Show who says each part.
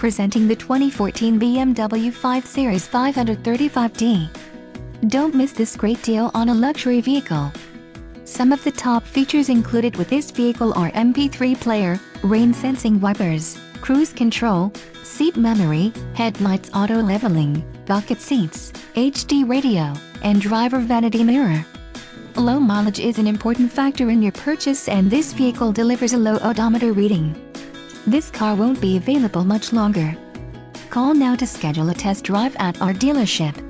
Speaker 1: presenting the 2014 BMW 5 Series 535d. Don't miss this great deal on a luxury vehicle. Some of the top features included with this vehicle are MP3 player, rain-sensing wipers, cruise control, seat memory, headlights auto-leveling, bucket seats, HD radio, and driver vanity mirror. Low mileage is an important factor in your purchase, and this vehicle delivers a low odometer reading. This car won't be available much longer. Call now to schedule a test drive at our dealership.